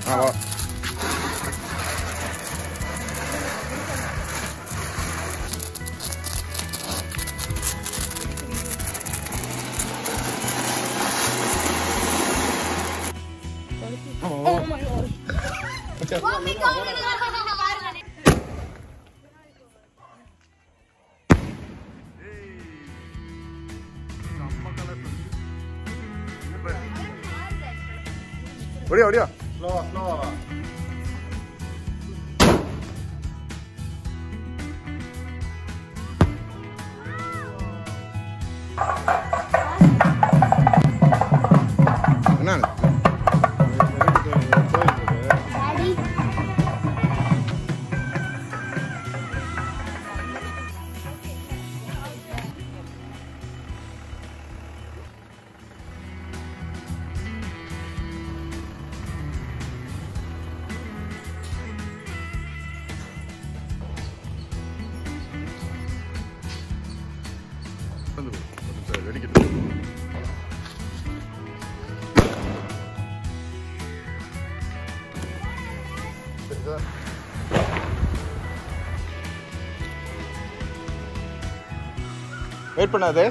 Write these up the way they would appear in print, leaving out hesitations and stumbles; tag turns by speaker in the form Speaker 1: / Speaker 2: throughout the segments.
Speaker 1: வா.
Speaker 2: Oh my god. Oh my god.
Speaker 1: ஓடியா ஓடியா.
Speaker 3: ஸ்லோவா ஸ்லோவா.
Speaker 1: என்ன வெயிட் பண்ணாதே.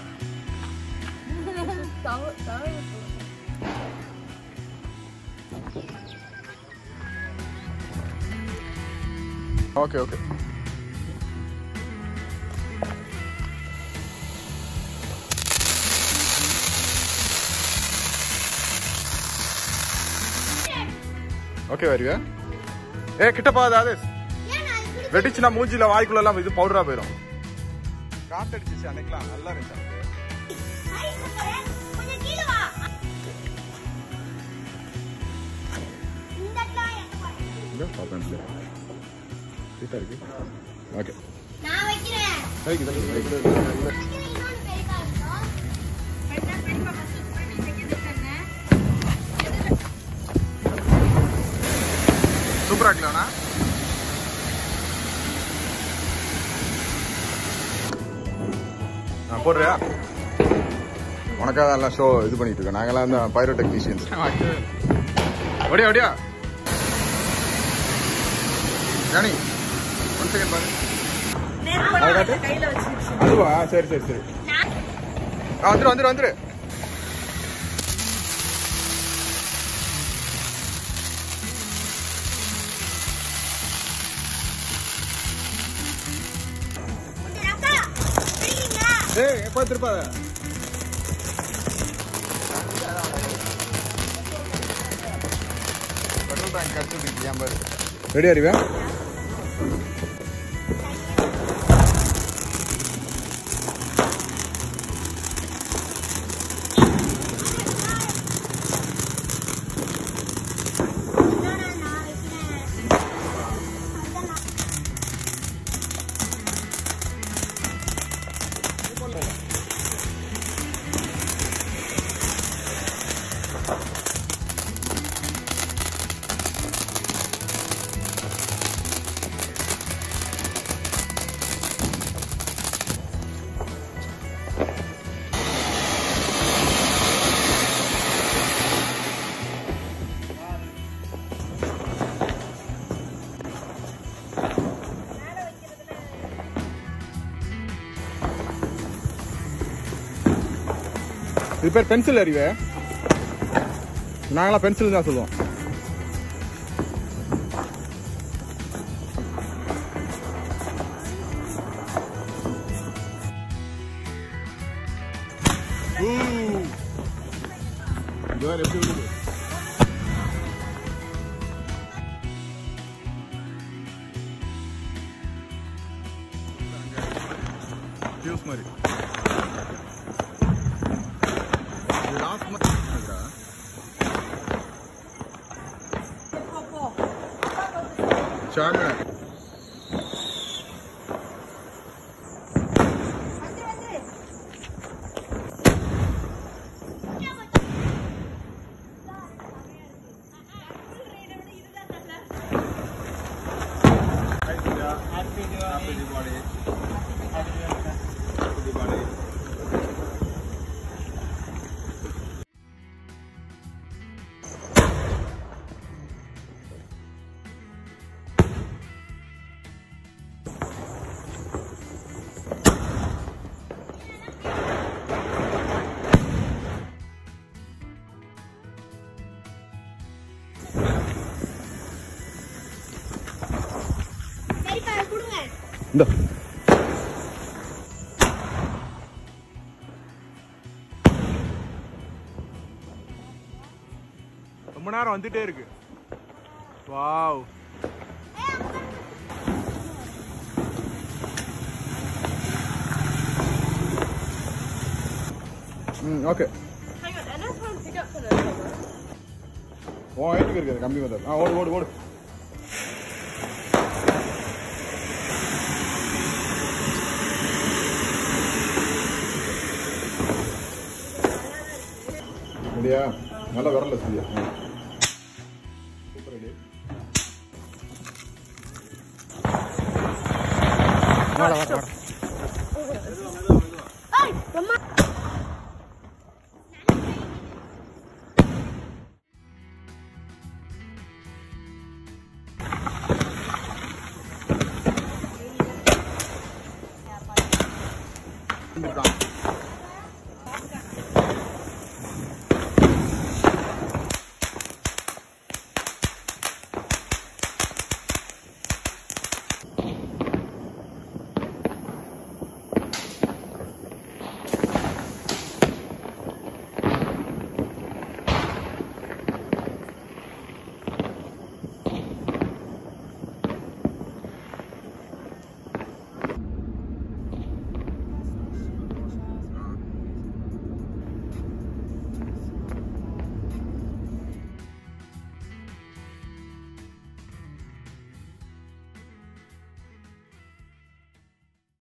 Speaker 1: Okay okay. ஓகே வருவியா? கிட்ட போகாத ஆதேஷ். வெடிச்சுனா மூஞ்சில வாய்க்குள்ள எல்லாம் இது பவுடரா போயிடும். காத்தடிச்சு அன்னைக்கலாம் நல்லா இருந்துச்சு. ஓகே சூப்பரா இருக்கலாம்ண்ணா. நான் போடுறியா? உனக்காக எல்லாம் ஷோ இது பண்ணிட்டு இருக்கோம். நாங்கெல்லாம் இந்த பைரோ டெக்னீஷியன்ஸ். ஓடியா ஓடியா. ஜானி ஒன் செகண்ட் பாரு. அதுவா? சரி சரி சரி. வந்துரு வந்துரு வந்துரு. ஏய் எப்போ திருப்பாத. பெட்ரோல் டேங்க் கடிச்சிட்டு ஏன் பாரு. ரெடி அறிவா? இது பேர் பென்சில் அறிவே. நாங்களாம் பென்சில் தான் சொல்லுவோம். மாதிரி Chennai. இந்த ரொம்ப நேரம் வந்துட்டே இருக்கு. Wow. Okay.
Speaker 2: Hang on, and that's one pick up for the camera.
Speaker 1: ஓ ஹைட்டுக்கு இருக்குது கம்மி வந்தது. ஓடு ஓடு ஓடு. முடியா நல்லா வரல சரியா. Super idea. வாடா வாடா வாடா.